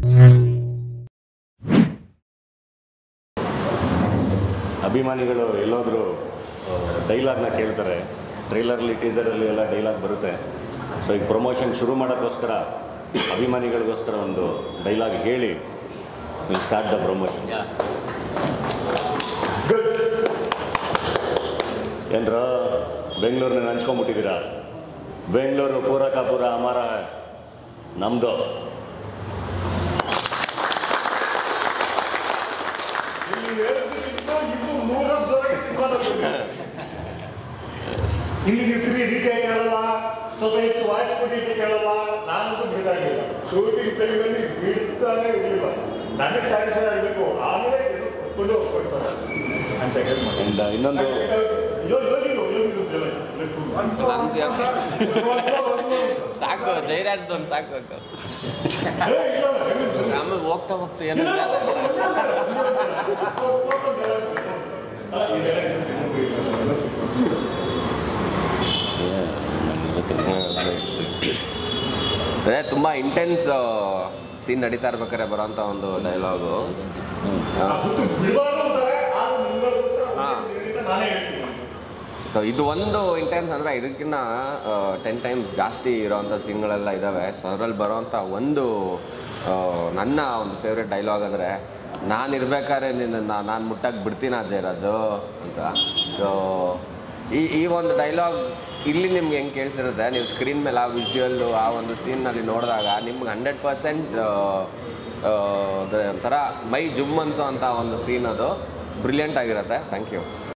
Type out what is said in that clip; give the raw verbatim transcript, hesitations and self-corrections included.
ಅಭಿಮಾನಿಗಳು ಎಲ್ಲೋದ್ರು ಡೈಲಾಗ್ನ ಕೇಳ್ತಾರೆ, ಟ್ರೈಲರ್ಲಿ ಟೀಸರಲ್ಲಿ ಎಲ್ಲ ಡೈಲಾಗ್ ಬರುತ್ತೆ. ಸೊ ಈಗ ಪ್ರಮೋಷನ್ ಶುರು ಮಾಡೋಕ್ಕೋಸ್ಕರ ಅಭಿಮಾನಿಗಳಿಗೋಸ್ಕರ ಒಂದು ಡೈಲಾಗ್ ಹೇಳಿ ವಿಲ್ ಸ್ಟಾರ್ಟ್ ದ ಪ್ರಮೋಷನ್. ಏನ್ರ ಬೆಂಗಳೂರನ್ನ ಹಂಚ್ಕೊಂಡ್ಬಿಟ್ಟಿದ್ದೀರಾ? ಬೆಂಗಳೂರು ಪೂರ ಕಾ ಪೂರ ಅಮಾರ ನಮ್ಮದು. ಇಲ್ಲಿ ಇರ್ತೀವಿ, ರೀತಿಯಾಗಿ ಕೇಳಲ್ಲ, ಸ್ವಲ್ಪ ಹೆಚ್ಚು ವಾಯ್ಸ್ ಕೊಟ್ಟಿದ್ದು ಕೇಳಲ್ಲ, ನಾನಂತೂ ಬಿಡಾಗಿಲ್ಲ. ಶೂಟಿಂಗ್ ಟೈಮಲ್ಲಿ ಬಿಡ್ತಾನೆ ಇರಲಿಲ್ಲ. ನನಗೆ ಸ್ಯಾಟಿಸ್ಫೈ ಆಗಬೇಕು, ಆಮೇಲೆ ಕೊಂಡು ಹೋಗ್ಕೊಡ್ತಾರೆ ಅಂತ ಹೇಳಿ. ಇನ್ನೊಂದು ಸಾಕು, ಜಯರಾಜ್ದೊಂದು ಸಾಕು ಅಂತ ಆಮೇಲೆ ಹೋಗ್ತಾ ಹೋಗ್ತಾ ಏನು ಅದೇ ತುಂಬ ಇಂಟೆನ್ಸ್ ಸೀನ್ ನಡೀತಾ ಇರ್ಬೇಕಾದ್ರೆ ಬರೋಂಥ ಒಂದು ಡೈಲಾಗು. ಹಾಂ, ಸೊ ಇದು ಒಂದು ಇಂಟೆನ್ಸ್ ಅಂದರೆ ಇದಕ್ಕಿಂತ ಟೆನ್ ಟೈಮ್ಸ್ ಜಾಸ್ತಿ ಇರೋವಂಥ ಸೀನ್ಗಳೆಲ್ಲ ಇದ್ದಾವೆ. ಸೊ ಅದರಲ್ಲಿ ಬರೋವಂಥ ಒಂದು ನನ್ನ ಒಂದು ಫೇವ್ರೆಟ್ ಡೈಲಾಗ್ ಅಂದರೆ, ನಾನು ಇರ್ಬೇಕಾದ್ರೆ ನಿನ್ನ ನಾನು ಮುಟ್ಟಕ್ಕೆ ಬಿಡ್ತೀನ ಜಯರಾಜು ಅಂತ. ಸೊ ಈ ಈ ಒಂದು ಡೈಲಾಗ್ ಇಲ್ಲಿ ನಿಮ್ಗೆ ಹೆಂಗೆ ಕೇಳಿಸಿರುತ್ತೆ, ನೀವು ಸ್ಕ್ರೀನ್ ಮೇಲೆ ಆ ವಿಜುವಲ್ಲು ಆ ಒಂದು ಸೀನ್ನಲ್ಲಿ ನೋಡಿದಾಗ ನಿಮ್ಗೆ ಹಂಡ್ರೆಡ್ ಪರ್ಸೆಂಟ್ ಒಂಥರ ಮೈ ಜುಮ್ ಅನ್ಸೋ ಅಂಥ ಒಂದು ಸೀನ್ ಅದು ಬ್ರಿಲಿಯಂಟ್ ಆಗಿರುತ್ತೆ. Thank you.